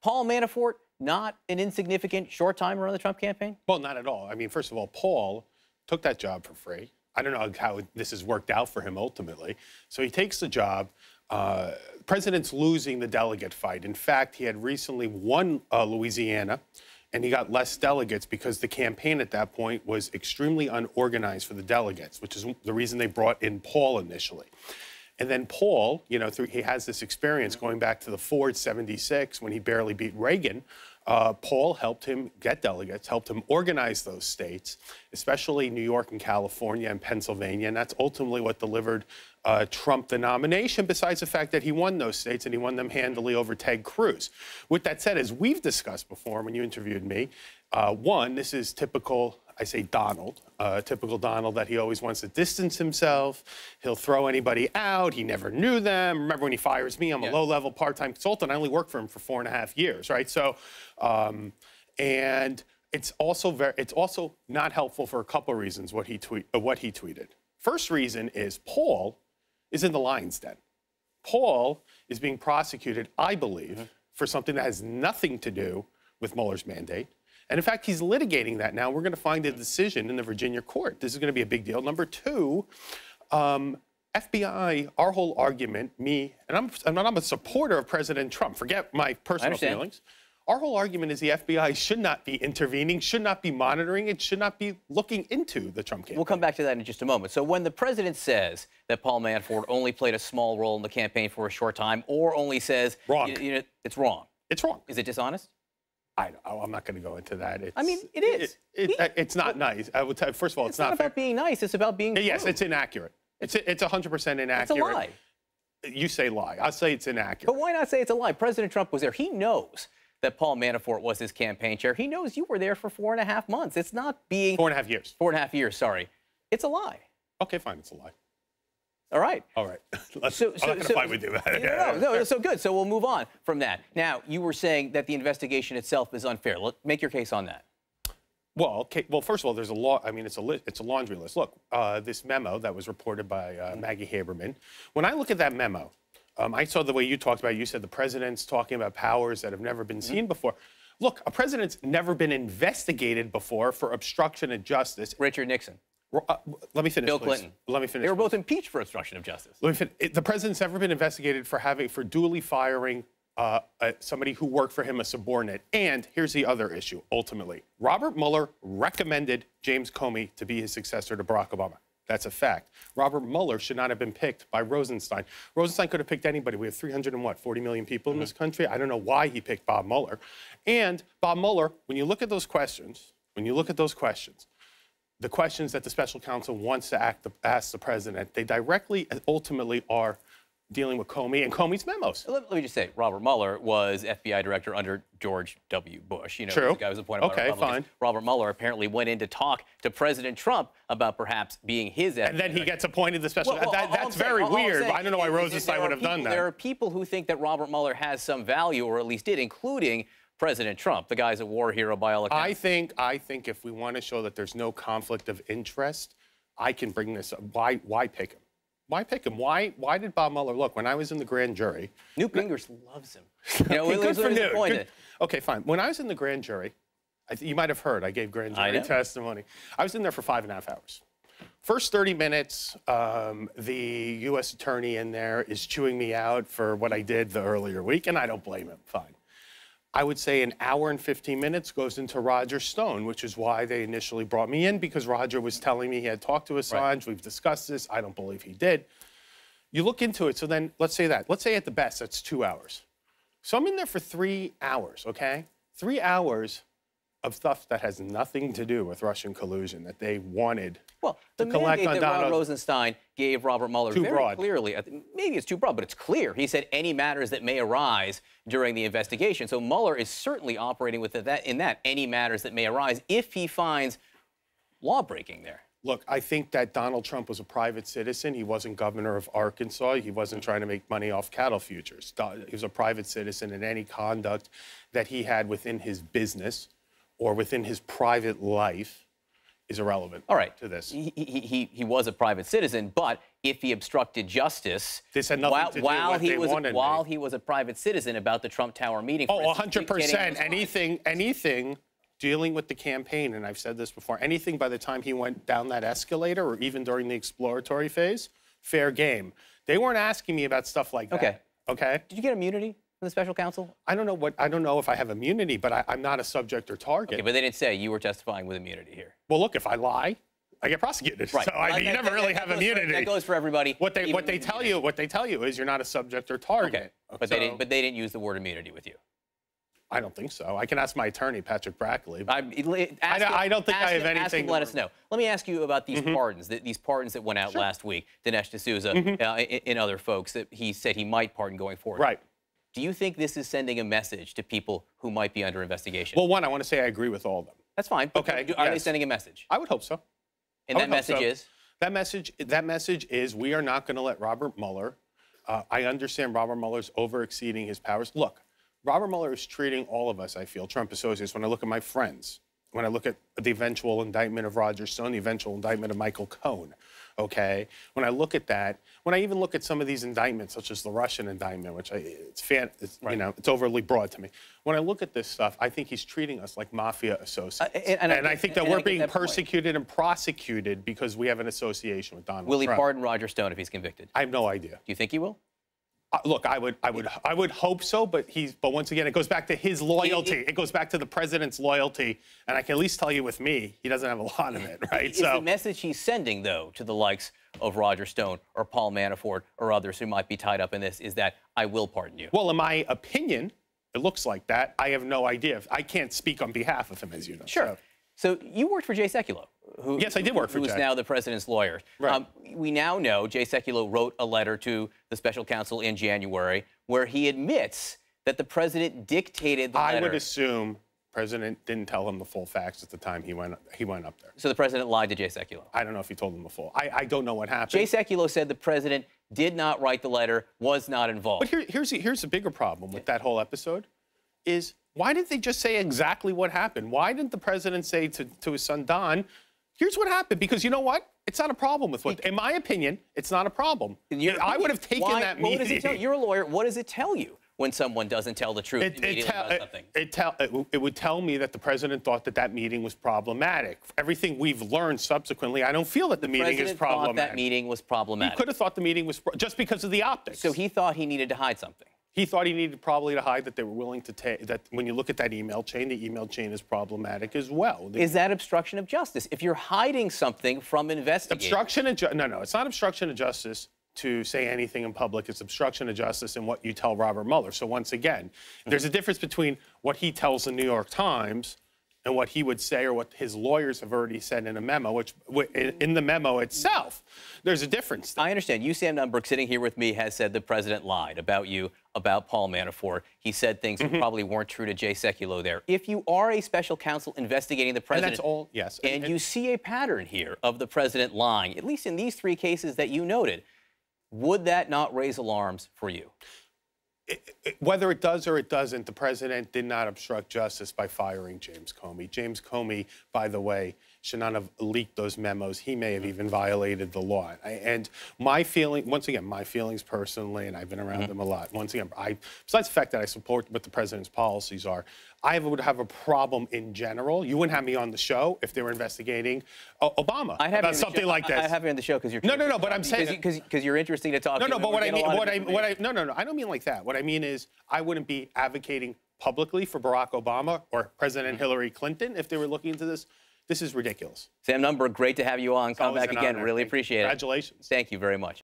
Paul Manafort not an insignificant short-timer on the Trump campaign? Well, not at all. I mean, first of all, Paul took that job for free. I don't know how this has worked out for him ultimately. So he takes the job. President's losing the delegate fight. In fact, he had recently won Louisiana, and he got less delegates because the campaign at that point was extremely unorganized for the delegates, which is the reason they brought in Paul initially. And then Paul, you know, he has this experience going back to the Ford 76 when he barely beat Reagan. Paul helped him get delegates, helped him organize those states, especially New York and California and Pennsylvania. And that's ultimately what delivered Trump the nomination, besides the fact that he won those states and he won them handily over Ted Cruz. With that said, as we've discussed before when you interviewed me, one, this is typical, I say Donald, typical Donald, that he always wants to distance himself. He'll throw anybody out. He never knew them. Remember when he fires me, I'm a low-level part-time consultant. I only worked for him for 4.5 years, right? So, and it's also not helpful for a couple of reasons what he tweeted. First reason is Paul is in the lion's den. Paul is being prosecuted, I believe, for something that has nothing to do with Mueller's mandate. And in fact, he's litigating that now. We're going to find a decision in the Virginia court. This is going to be a big deal. Number two, FBI, our whole argument, me, and I'm a supporter of President Trump. Forget my personal feelings. Our whole argument is the FBI should not be intervening, should not be monitoring, it should not be looking into the Trump campaign. We'll come back to that in just a moment. So when the president says that Paul Manafort only played a small role in the campaign for a short time, or only says, wrong. It's wrong. It's wrong. Is it dishonest? I'm not going to go into that. I mean, it is. It's not nice. I would tell you, first of all, it's not about being nice. It's about being Yes, true. it's inaccurate. It's 100% inaccurate. It's a lie. You say lie. I'll say it's inaccurate. But why not say it's a lie? President Trump was there. He knows that Paul Manafort was his campaign chair. He knows you were there for 4.5 months. It's not being... 4.5 years. 4.5 years, sorry. It's a lie. Okay, fine. It's a lie. All right. All right. I'm not going to fight with you. No, so good. So we'll move on from that. Now, you were saying that the investigation itself is unfair. Make your case on that. Well, okay, well, first of all, there's a law. I mean, it's a laundry list. Look, this memo that was reported by Maggie Haberman. When I look at that memo, I saw the way you talked about it. You said the president's talking about powers that have never been seen before. Look, a president's never been investigated before for obstruction of justice. Richard Nixon. Let me finish, Bill please. Clinton. Let me finish. They were both impeached for obstruction of justice. The president's never been investigated for duly firing somebody who worked for him, a subordinate. And here's the other issue, ultimately. Robert Mueller recommended James Comey to be his successor to Barack Obama. That's a fact. Robert Mueller should not have been picked by Rosenstein. Rosenstein could have picked anybody. We have 40 million people in this country. I don't know why he picked Bob Mueller. And Bob Mueller, when you look at those questions, the questions that the special counsel wants to ask the president, they directly and ultimately are dealing with Comey and Comey's memos. Let me just say, Robert Mueller was FBI director under George W. Bush. True. The guy was appointed by Republicans. Fine. Robert Mueller apparently went in to talk to President Trump about perhaps being his FBI And then he gets appointed the special... Well, that's very weird. I don't know why Rosenstein would have done that. There are people who think that Robert Mueller has some value, or at least did, including President Trump. The guy's a war hero by all accounts. I think if we want to show that there's no conflict of interest, I can bring this up. Why pick him? Why pick him? Why did Bob Mueller look? When I was in the grand jury... Newt Gingrich loves him. Good for Newt. Okay, fine. When I was in the grand jury, you might have heard I gave grand jury testimony. I was in there for 5.5 hours. First 30 minutes, the U.S. attorney in there is chewing me out for what I did the earlier week, and I don't blame him. Fine. I would say an hour and 15 minutes goes into Roger Stone, which is why they initially brought me in, because Roger was telling me he had talked to Assange. Right. We've discussed this. I don't believe he did. You look into it. So then let's say that. Let's say at the best, that's 2 hours. So I'm in there for 3 hours, okay? 3 hours of stuff that has nothing to do with Russian collusion that they wanted to collect on Donald. Ron Rosenstein gave Robert Mueller very clearly, maybe it's too broad, but it's clear. He said any matters that may arise during the investigation. So Mueller is certainly operating with any matters that may arise if he finds law-breaking there. Look, I think that Donald Trump was a private citizen. He wasn't governor of Arkansas. He wasn't trying to make money off cattle futures. He was a private citizen, and any conduct that he had within his business or within his private life is irrelevant. All right. To this. He was a private citizen, but if he obstructed justice this had nothing to do with while he was a private citizen about the Trump Tower meeting. Oh, 100%. Anything dealing with the campaign, and I've said this before, anything by the time he went down that escalator or even during the exploratory phase, fair game. They weren't asking me about stuff like that. Okay. Did you get immunity from the special counsel? I don't know if I have immunity, but I'm not a subject or target. Okay, but they didn't say you were testifying with immunity here. Well, look, if I lie, I get prosecuted. Right. So you never really have immunity. That goes for everybody. What they tell you is you're not a subject or target. Okay. But they didn't use the word immunity with you. I don't think so. I can ask my attorney, Patrick Brackley. I don't think I have anything. Ask him, let us know. Let me ask you about these pardons. These pardons that went out last week. Dinesh D'Souza and other folks that he said he might pardon going forward. Right. Do you think this is sending a message to people who might be under investigation? Well, one, I want to say I agree with all of them. That's fine. Okay. Are they sending a message? I would hope so. And that message is? That message is we are not going to let Robert Mueller. I understand Robert Mueller's over-exceeding his powers. Look, Robert Mueller is treating all of us, I feel, Trump associates, when I look at my friends, when I look at the eventual indictment of Roger Stone, the eventual indictment of Michael Cohen, okay? When I look at that, when I even look at some of these indictments, such as the Russian indictment, which you know, it's overly broad to me. When I look at this stuff, I think he's treating us like mafia associates. And I think that we're being persecuted and prosecuted because we have an association with Donald Trump. Will he pardon Roger Stone if he's convicted? I have no idea. Do you think he will? Look, I would hope so, but once again, it goes back to his loyalty. It goes back to the president's loyalty, and I can at least tell you, with me, he doesn't have a lot of it, right? Is the message he's sending, though, to the likes of Roger Stone or Paul Manafort or others who might be tied up in this, is that I will pardon you? Well, in my opinion, it looks like that. I have no idea. I can't speak on behalf of him, as you know. Sure. So you worked for Jay Sekulow. Yes, I did work for Jay. Who is now the president's lawyer. Right. We now know Jay Sekulow wrote a letter to the special counsel in January where he admits that the president dictated the letter. I would assume the president didn't tell him the full facts at the time he went up there. So the president lied to Jay Sekulow? I don't know if he told him the full. I don't know what happened. Jay Sekulow said the president did not write the letter, was not involved. But here's a bigger problem with that whole episode is, why didn't they just say exactly what happened? Why didn't the president say to his son, Don, here's what happened? Because you know what? It's not a problem with what, in my opinion, it's not a problem. I would have taken that meeting. What does it tell you? You're a lawyer. What does it tell you when someone doesn't tell the truth immediately about something? It would tell me that the president thought that meeting was problematic. Everything we've learned subsequently, I don't feel that the meeting is problematic. The president thought that meeting was problematic. He could have thought the meeting was just because of the optics. So he thought he needed to hide something. He thought he needed probably to hide that they were willing to take, that when you look at that email chain, the email chain is problematic as well. Is that obstruction of justice? If you're hiding something from investigators. No, it's not obstruction of justice to say anything in public. It's obstruction of justice in what you tell Robert Mueller. So once again, there's a difference between what he tells the New York Times and what he would say or what his lawyers have already said in a memo, which in the memo itself, there's a difference there. I understand. You, Sam Nunberg, sitting here with me, has said the president lied about you, about Paul Manafort. He said things that probably weren't true to Jay Sekulow there. If you are a special counsel investigating the president, and that's all, yes, and you see a pattern here of the president lying, at least in these three cases that you noted, would that not raise alarms for you? Whether it does or it doesn't, the president did not obstruct justice by firing James Comey. James Comey, by the way, should not have leaked those memos. He may have even violated the law. And my feeling, once again, my feelings personally, and I've been around him a lot. Once again, besides the fact that I support what the president's policies are, I would have a problem in general. You wouldn't have me on the show if they were investigating Obama about something like this. I have you on the show because you're no, but I'm saying because you're interesting to talk. No, but what I mean, I don't mean like that. What I mean is, I wouldn't be advocating publicly for Barack Obama or President Hillary Clinton if they were looking into this. This is ridiculous. Sam Nunberg, great to have you on. Come back again. Honor. Really appreciate it. Congratulations. Thank you very much.